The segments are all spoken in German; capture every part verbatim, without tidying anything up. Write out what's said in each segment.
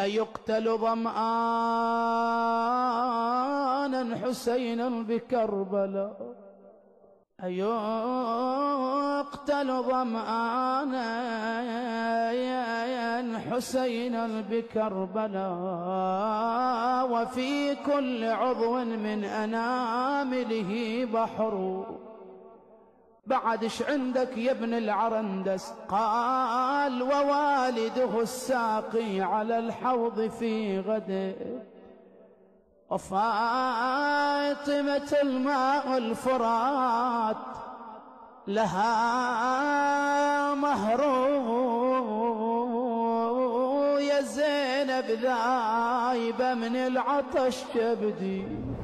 أيقتل ظمآنا حسينا بكربلاء أيقتل ظمآنا حسينا بكربلاء وفي كل عضو من أنامله بحر. بعد ايش عندك يا ابن العرندس؟ قال ووالده الساقي على الحوض في غده وفاطمة الماء الفرات لها مهر يا زينب ذايبة من العطش كبدي.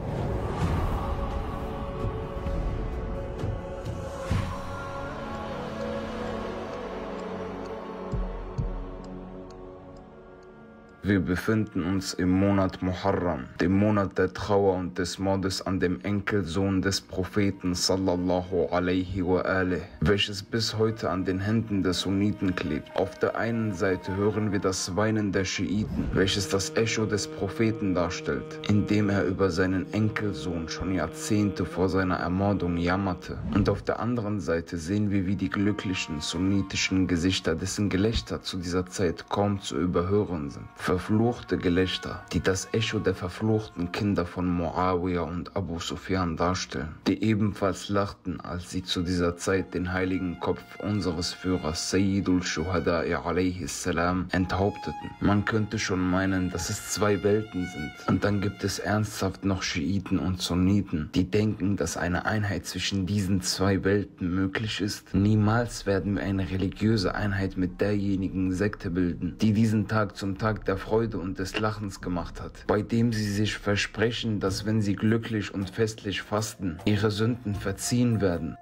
Wir befinden uns im Monat Muharram, dem Monat der Trauer und des Mordes an dem Enkelsohn des Propheten sallallahu alaihi wa alih, welches bis heute an den Händen der Sunniten klebt. Auf der einen Seite hören wir das Weinen der Schiiten, welches das Echo des Propheten darstellt, indem er über seinen Enkelsohn schon Jahrzehnte vor seiner Ermordung jammerte. Und auf der anderen Seite sehen wir, wie die glücklichen sunnitischen Gesichter, dessen Gelächter zu dieser Zeit kaum zu überhören sind. Verfluchte Gelächter, die das Echo der verfluchten Kinder von Muawiyah und Abu Sufyan darstellen, die ebenfalls lachten, als sie zu dieser Zeit den heiligen Kopf unseres Führers Sayyidul Shuhada'i alayhi salam enthaupteten. Man könnte schon meinen, dass es zwei Welten sind. Und dann gibt es ernsthaft noch Schiiten und Sunniten, die denken, dass eine Einheit zwischen diesen zwei Welten möglich ist. Niemals werden wir eine religiöse Einheit mit derjenigen Sekte bilden, die diesen Tag zum Tag der Freude und des Lachens gemacht hat, bei dem sie sich versprechen, dass wenn sie glücklich und festlich fasten, ihre Sünden verziehen werden.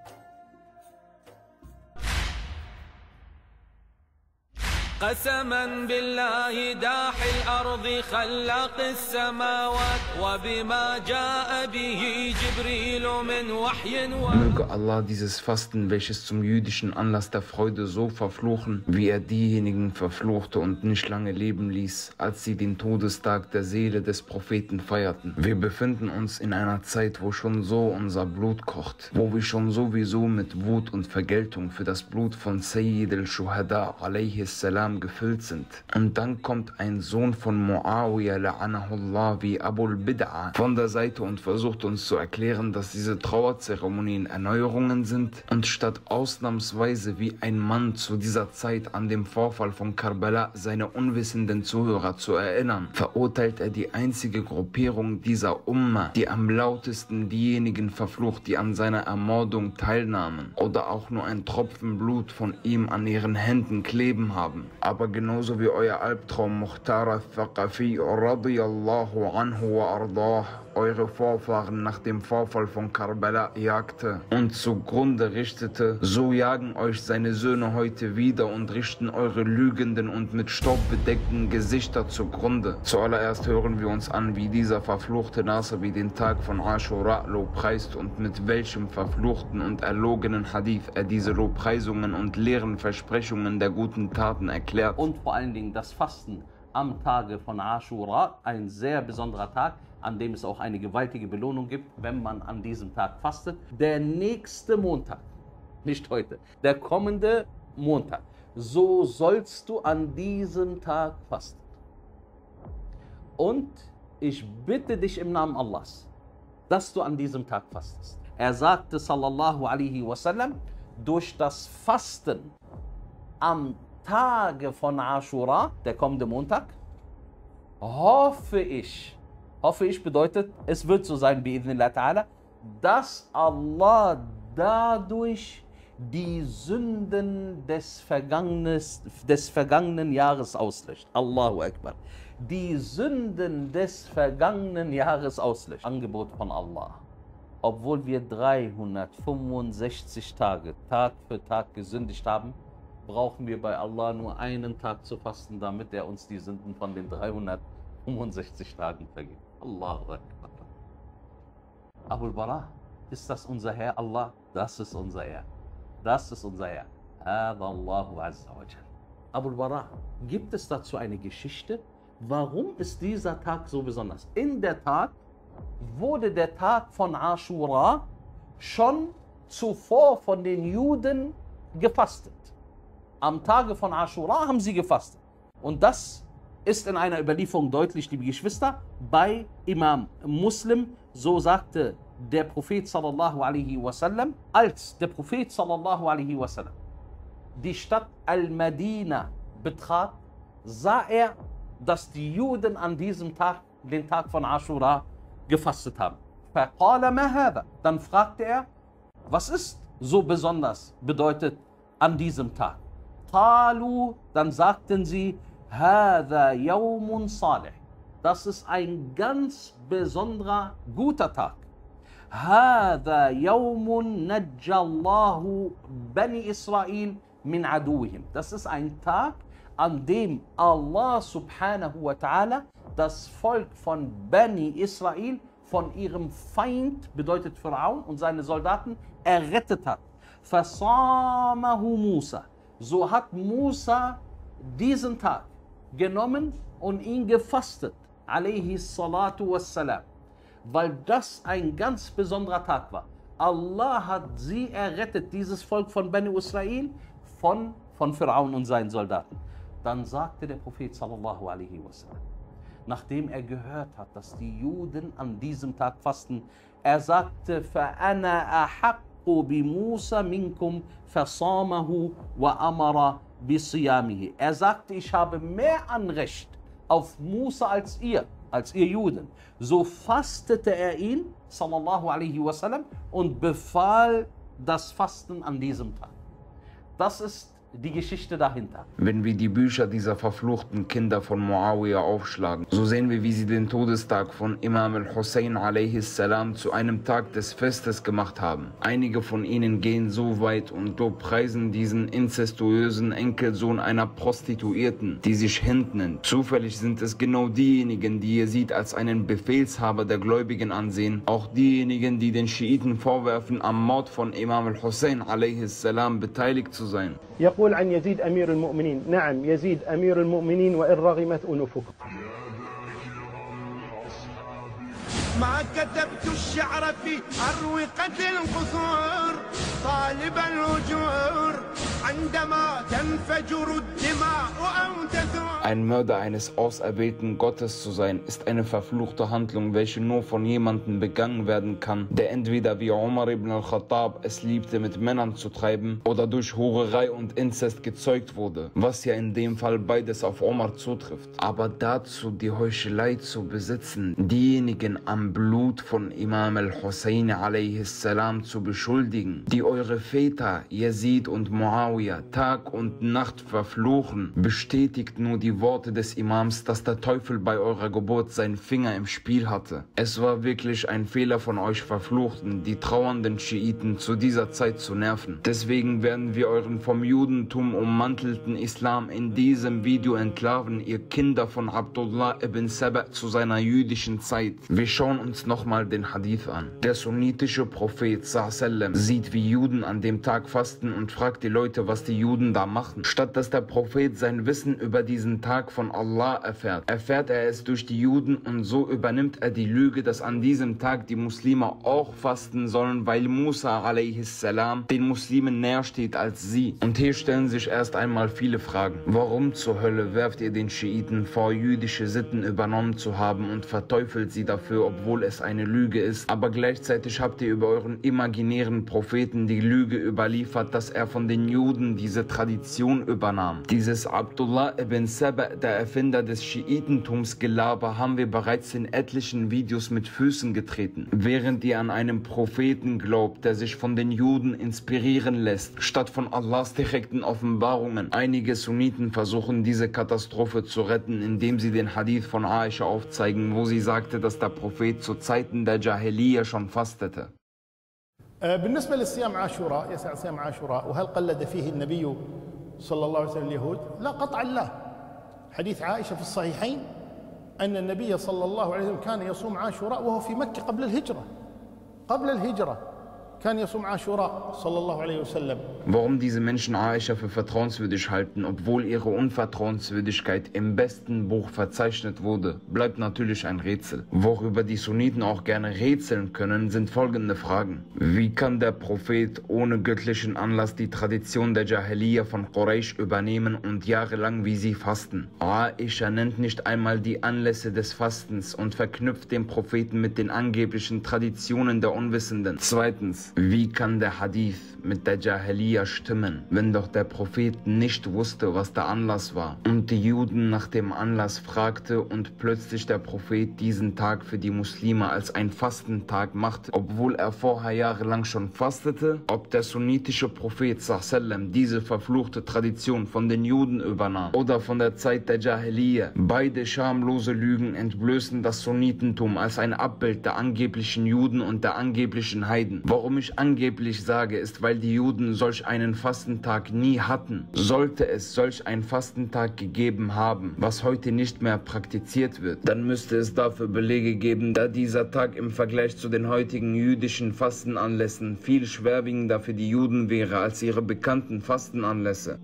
قسما بالله داح الأرض خلاق السماوات وبما جاء به جبريل من وحي. Möge Allah dieses Fasten, welches zum jüdischen Anlass der Freude so verfluchen, wie er diejenigen verfluchte und nicht lange leben ließ, als sie den Todestag der Seele des Propheten feierten. Wir befinden uns in einer Zeit, wo schon so unser Blut kocht, wo wir schon sowieso mit Wut und Vergeltung für das Blut von Sayyid al-Shuhada alayhi salam gefüllt sind. Und dann kommt ein Sohn von Muawiyah la'anahullah wie Abul Bid'a von der Seite und versucht uns zu erklären, dass diese Trauerzeremonien Erneuerungen sind, und statt ausnahmsweise wie ein Mann zu dieser Zeit an dem Vorfall von Karbala seine unwissenden Zuhörer zu erinnern, verurteilt er die einzige Gruppierung dieser Umma, die am lautesten diejenigen verflucht, die an seiner Ermordung teilnahmen oder auch nur ein Tropfen Blut von ihm an ihren Händen kleben haben. Aber genauso wie euer Albtraum Mukhtar al-Thaqafi radiyallahu anhu wa ardah eure Vorfahren nach dem Vorfall von Karbala jagte und zugrunde richtete, so jagen euch seine Söhne heute wieder und richten eure lügenden und mit Staub bedeckten Gesichter zugrunde. Zuallererst hören wir uns an, wie dieser verfluchte Nasabi den Tag von Ashura lobpreist und mit welchem verfluchten und erlogenen Hadith er diese Lobpreisungen und leeren Versprechungen der guten Taten erklärt. Und vor allen Dingen das Fasten am Tage von Ashura, ein sehr besonderer Tag, an dem es auch eine gewaltige Belohnung gibt, wenn man an diesem Tag fastet. Der nächste Montag, nicht heute, der kommende Montag, so sollst du an diesem Tag fasten. Und ich bitte dich im Namen Allahs, dass du an diesem Tag fastest. Er sagte sallallahu alaihi wasallam, durch das Fasten am Tage von Ashura, der kommende Montag, hoffe ich, hoffe ich bedeutet, es wird so sein, bi'idhnillah ta'ala, dass Allah dadurch die Sünden des, Vergangenes, des vergangenen Jahres auslöscht. Allahu Akbar. Die Sünden des vergangenen Jahres auslöscht. Angebot von Allah. Obwohl wir dreihundertfünfundsechzig Tage, Tag für Tag gesündigt haben, brauchen wir bei Allah nur einen Tag zu fasten, damit er uns die Sünden von den dreihundertfünfundsechzig Tagen vergibt. Allahu Akbar. Abul Bara, ist das unser Herr Allah? Das ist unser Herr. Das ist unser Herr. Hada Allahu Azza wa Jal. Abul Bara, gibt es dazu eine Geschichte, Warum ist dieser Tag so besonders? In der Tat wurde der Tag von Aschura schon zuvor von den Juden gefastet. Am Tage von Aschura haben sie gefastet. Und das ist in einer Überlieferung deutlich, liebe Geschwister, bei Imam Muslim. So sagte der Prophet sallallahu alaihi wasallam, als der Prophet sallallahu alaihi wasallam die Stadt Al-Madina betrat, sah er, dass die Juden an diesem Tag, den Tag von Aschura, gefastet haben. Dann fragte er, was ist so besonders bedeutet an diesem Tag? Qalu, dann sagten sie, Hada yawmun salih. Das ist ein ganz besonderer, guter Tag. Hada yawmun najjallahu bani Israel min aduwihim. Das ist ein Tag, an dem Allah subhanahu wa ta'ala das Volk von Bani Israel von ihrem Feind, bedeutet Pharaon und seine Soldaten, errettet hat. Fasamahu Musa. So hat Musa diesen Tag genommen und ihn gefastet, alayhi salatu wassalam, weil das ein ganz besonderer Tag war. Allah hat sie errettet, dieses Volk von Bani Israel, von, von Pharaon und seinen Soldaten. Dann sagte der Prophet sallallahu alaihi wasallam, nachdem er gehört hat, dass die Juden an diesem Tag fasten, er sagte, فَأَنَا أَحَقُّ بِمُوسَى مِنْكُمْ فَصَامَهُ وَأَمَرَ بِصِيَامِهِ. Er sagte, ich habe mehr Anrecht auf Musa als ihr, als ihr Juden. So fastete er ihn, sallallahu alaihi wasallam, und befahl das Fasten an diesem Tag. Das ist die Geschichte dahinter. Wenn wir die Bücher dieser verfluchten Kinder von Muawiyah aufschlagen, so sehen wir, wie sie den Todestag von Imam al-Hussein a.s. zu einem Tag des Festes gemacht haben. Einige von ihnen gehen so weit und preisen diesen inzestuösen Enkelsohn einer Prostituierten, die sich Hind nennt. Zufällig sind es genau diejenigen, die Yazid als einen Befehlshaber der Gläubigen ansehen, auch diejenigen, die den Schiiten vorwerfen, am Mord von Imam al-Hussein a.s. beteiligt zu sein. يقول عن يزيد أمير المؤمنين نعم يزيد أمير المؤمنين وإن رغمت أنوفكم. ما كتبت الشعر في أروقة القصور طالب الأجور عندما تنفجر الدماء أو تثور. Ein Mörder eines auserwählten Gottes zu sein, ist eine verfluchte Handlung, welche nur von jemandem begangen werden kann, der entweder wie Umar ibn al-Khattab es liebte, mit Männern zu treiben, oder durch Hurerei und Inzest gezeugt wurde, was ja in dem Fall beides auf Umar zutrifft. Aber dazu die Heuchelei zu besitzen, diejenigen am Blut von Imam al-Hussein a.s. zu beschuldigen, die eure Väter Yazid und Muawiyah Tag und Nacht verfluchen, bestätigt nur die Worte des Imams, dass der Teufel bei eurer Geburt seinen Finger im Spiel hatte. Es war wirklich ein Fehler von euch Verfluchten, die trauernden Schiiten zu dieser Zeit zu nerven. Deswegen werden wir euren vom Judentum ummantelten Islam in diesem Video entlarven, ihr Kinder von Abdullah ibn Saba zu seiner jüdischen Zeit. Wir schauen uns nochmal den Hadith an. Der sunnitische Prophet sallam sieht, wie Juden an dem Tag fasten und fragt die Leute, was die Juden da machen. Statt dass der Prophet sein Wissen über diesen Tag von Allah erfährt, erfährt er es durch die Juden, und so übernimmt er die Lüge, dass an diesem Tag die Muslime auch fasten sollen, weil Musa a.s. den Muslimen näher steht als sie. Und hier stellen sich erst einmal viele Fragen. Warum zur Hölle werft ihr den Schiiten vor, jüdische Sitten übernommen zu haben, und verteufelt sie dafür, obwohl es eine Lüge ist? Aber gleichzeitig habt ihr über euren imaginären Propheten die Lüge überliefert, dass er von den Juden diese Tradition übernahm. Dieses Abdullah ibn Saba, der Erfinder des Schiitentums, Gelaber, haben wir bereits in etlichen Videos mit Füßen getreten. Während ihr an einen Propheten glaubt, der sich von den Juden inspirieren lässt, statt von Allahs direkten Offenbarungen. Einige Sunniten versuchen diese Katastrophe zu retten, indem sie den Hadith von Aisha aufzeigen, wo sie sagte, dass der Prophet zu Zeiten der Jahiliya schon fastete. بالنسبة للصيام عاشوراء يسعى صيام عاشوراء وهل قلد فيه النبي صلى الله عليه وسلم اليهود؟ لا قطعا لا. حديث عائشة في الصحيحين أن النبي صلى الله عليه وسلم كان يصوم عاشوراء وهو في مكة قبل الهجرة. قبل الهجرة كان يصوم عاشوراء صلى الله عليه وسلم. Warum diese Menschen Aisha für vertrauenswürdig halten, obwohl ihre Unvertrauenswürdigkeit im besten Buch verzeichnet wurde, bleibt natürlich ein Rätsel. Worüber die Sunniten auch gerne rätseln können, sind folgende Fragen. Wie kann der Prophet ohne göttlichen Anlass die Tradition der Jahiliya von Quraysh übernehmen und jahrelang wie sie fasten? Aisha nennt nicht einmal die Anlässe des Fastens und verknüpft den Propheten mit den angeblichen Traditionen der Unwissenden. Zweitens, wie kann der Hadith mit der Jahiliya stimmen, wenn doch der Prophet nicht wusste, was der Anlass war und die Juden nach dem Anlass fragte und plötzlich der Prophet diesen Tag für die Muslime als ein Fastentag machte, obwohl er vorher jahrelang schon fastete? Ob der sunnitische Prophet sallam diese verfluchte Tradition von den Juden übernahm oder von der Zeit der Jahiliya. Beide schamlose Lügen entblößen das Sunnitentum als ein Abbild der angeblichen Juden und der angeblichen Heiden. Warum ich angeblich sage, ist, weil die Juden solch einen Fastentag nie hatten. Sollte es solch einen Fastentag gegeben haben, was heute nicht mehr praktiziert wird, dann müsste es dafür Belege geben, da dieser Tag im Vergleich zu den heutigen jüdischen Fastenanlässen viel schwerwiegender für die Juden wäre als ihre bekannten Fastenanlässe.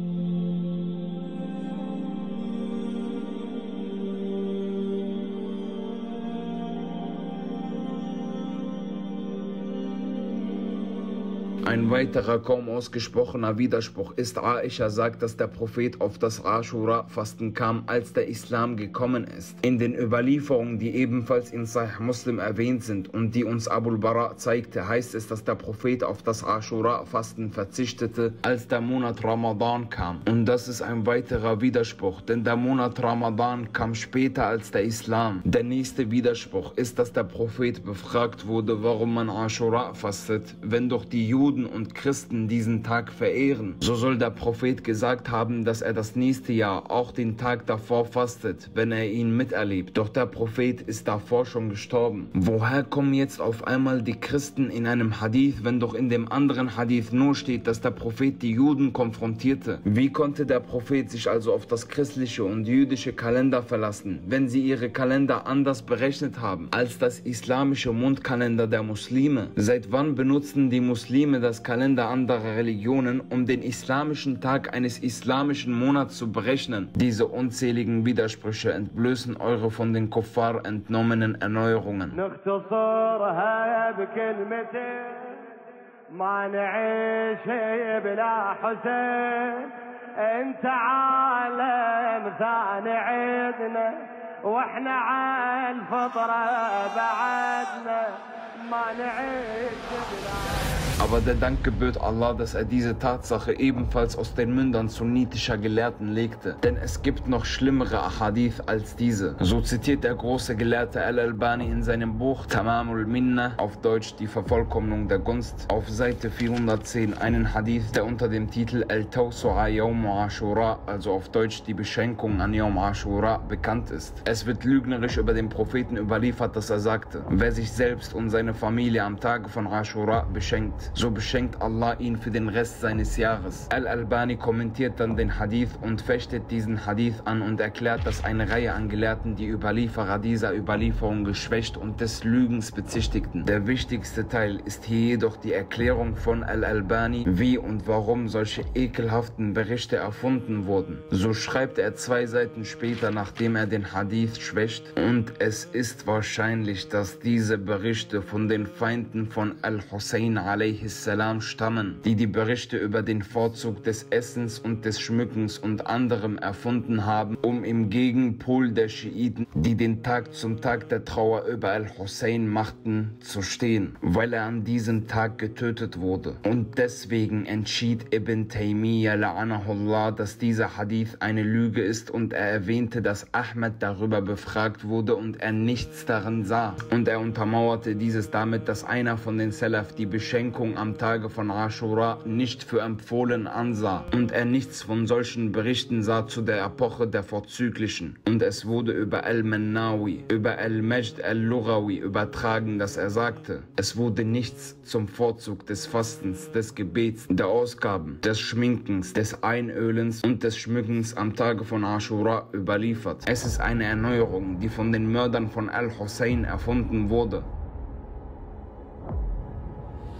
Ein weiterer kaum ausgesprochener Widerspruch ist, Aisha sagt, dass der Prophet auf das Aschura-Fasten kam, als der Islam gekommen ist. In den Überlieferungen, die ebenfalls in Sahih Muslim erwähnt sind und die uns Abu al-Bara zeigte, heißt es, dass der Prophet auf das Aschura-Fasten verzichtete, als der Monat Ramadan kam. Und das ist ein weiterer Widerspruch, denn der Monat Ramadan kam später als der Islam. Der nächste Widerspruch ist, dass der Prophet befragt wurde, warum man Aschura fastet, wenn doch die Juden und Christen diesen Tag verehren. So soll der Prophet gesagt haben, dass er das nächste Jahr auch den Tag davor fastet, wenn er ihn miterlebt. Doch der Prophet ist davor schon gestorben. Woher kommen jetzt auf einmal die Christen in einem Hadith, wenn doch in dem anderen Hadith nur steht, dass der Prophet die Juden konfrontierte? Wie konnte der Prophet sich also auf das christliche und jüdische Kalender verlassen, wenn sie ihre Kalender anders berechnet haben als das islamische Mondkalender der Muslime? Seit wann benutzen die Muslime das Kalender anderer Religionen, um den islamischen Tag eines islamischen Monats zu berechnen? Diese unzähligen Widersprüche entblößen eure von den Kuffar entnommenen Erneuerungen. Aber der Dank gebührt Allah, dass er diese Tatsache ebenfalls aus den Mündern sunnitischer Gelehrten legte. Denn es gibt noch schlimmere Ahadith als diese. So zitiert der große Gelehrte Al-Albani in seinem Buch Tamamul Minna, auf Deutsch die Vervollkommnung der Gunst, auf Seite vierhundertzehn einen Hadith, der unter dem Titel Al-Tawsu'a Yawm Ashura, also auf Deutsch die Beschenkung an Yawm Ashura, bekannt ist. Es wird lügnerisch über den Propheten überliefert, dass er sagte: Wer sich selbst und seine Familie am Tage von Ashura beschenkt, so beschenkt Allah ihn für den Rest seines Jahres. Al-Albani kommentiert dann den Hadith und fechtet diesen Hadith an und erklärt, dass eine Reihe an Gelehrten die Überlieferer dieser Überlieferung geschwächt und des Lügens bezichtigten. Der wichtigste Teil ist hier jedoch die Erklärung von Al-Albani, wie und warum solche ekelhaften Berichte erfunden wurden. So schreibt er zwei Seiten später, nachdem er den Hadith schwächt: Und es ist wahrscheinlich, dass diese Berichte von den Feinden von Al-Hussein alaihi salam stammen, die die Berichte über den Vorzug des Essens und des Schmückens und anderem erfunden haben, um im Gegenpol der Schiiten, die den Tag zum Tag der Trauer über Al-Hussein machten, zu stehen, weil er an diesem Tag getötet wurde. Und deswegen entschied Ibn Taymiyyah la'anahullah, dass dieser Hadith eine Lüge ist, und er erwähnte, dass Ahmed darüber befragt wurde und er nichts darin sah. Und er untermauerte dieses damit, dass einer von den Salaf die Beschenkung am Tage von Ashura nicht für empfohlen ansah und er nichts von solchen Berichten sah zu der Epoche der Vorzüglichen. Und es wurde über Al-Mannawi, über Al-Majd al-Lughawi übertragen, dass er sagte: Es wurde nichts zum Vorzug des Fastens, des Gebets, der Ausgaben, des Schminkens, des Einölens und des Schmückens am Tage von Ashura überliefert. Es ist eine Erneuerung, die von den Mördern von Al-Hussein erfunden wurde.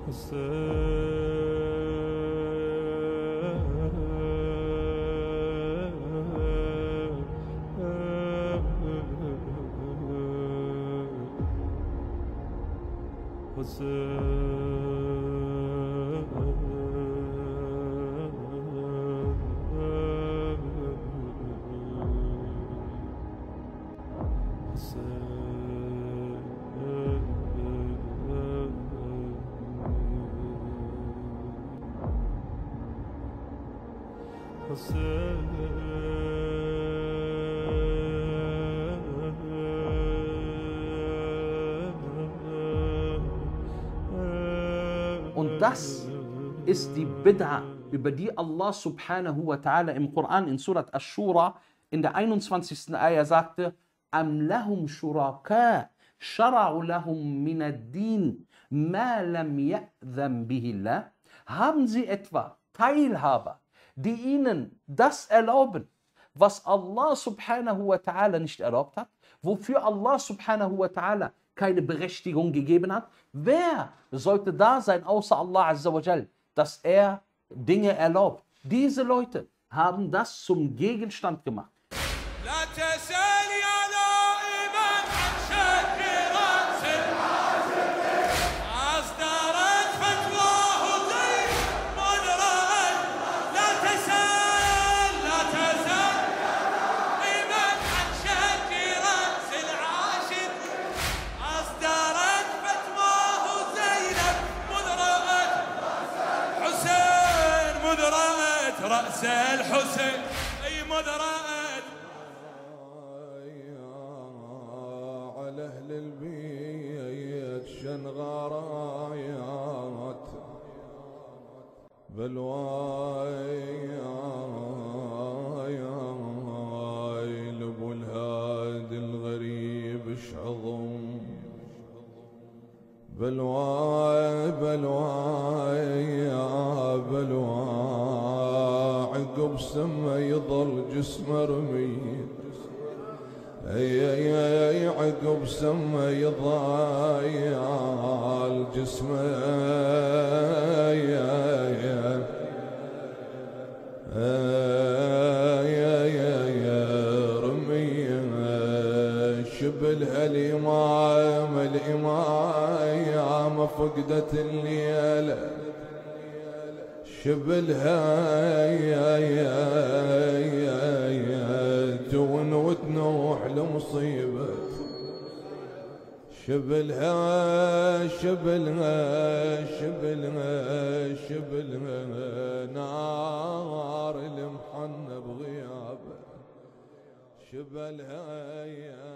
Und das ist die Bid'a, über die Allah subhanahu wa ta'ala im Koran in Surat Ash-Shura in der einundzwanzigsten Ayah sagte: Am lahum shuraka shara'u lahum min ad-din ma lam ya'dhan bihi Allah. Haben sie etwa Teilhaber, die ihnen das erlauben, was Allah subhanahu wa ta'ala nicht erlaubt hat, wofür Allah subhanahu wa ta'ala keine Berechtigung gegeben hat? Wer sollte da sein außer Allah azza wa jal, dass er Dinge erlaubt? Diese Leute haben das zum Gegenstand gemacht. رأس الحسين أي مدرات على أهل البيت شنغرايات بالواي لبو الهادي الغريب اشعظم بالواي بالواي يا بالواي عقب سما يظل جسمه رمي اي اي اي عقب سما يضايع جسمه اي اي اي رمي شبلها الامام الامام فقدت الليله شبلها يا يا يا يا تون وتنوح لمصيبة شبلها شبلها شبلها شبلها نار المحنة بغيابه شبلها يا